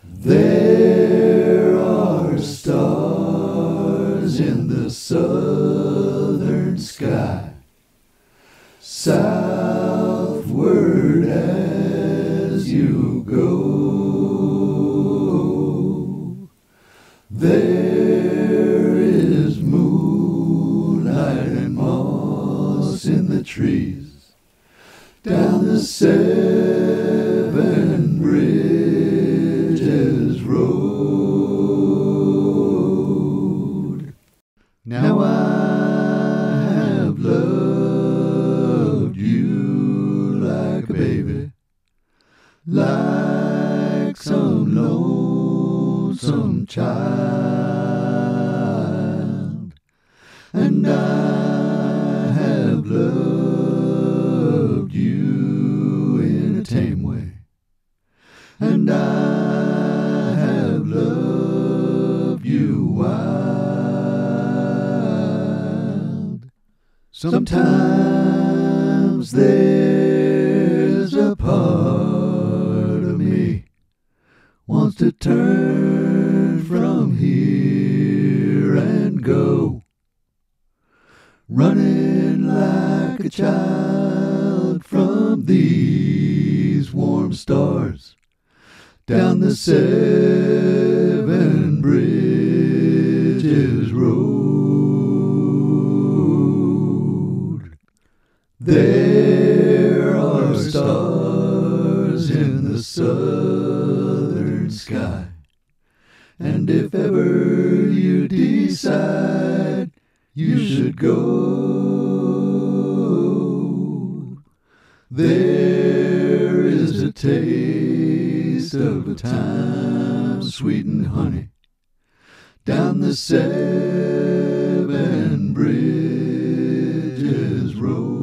There are stars in the southern sky, southward as you go. There is moonlight and moss in the trees, down the seven bridges road. Now I have loved you like a baby, like some lonesome child, and I have loved you in a tame way, and I have loved you wild. Sometimes there's a part of me wants to turn from here and go, running like a child from these warm stars, down the seven bridges road. There are stars in the southern sky, and if ever you decide you should go, there is a taste of a time sweet and honey, down the seven bridges road.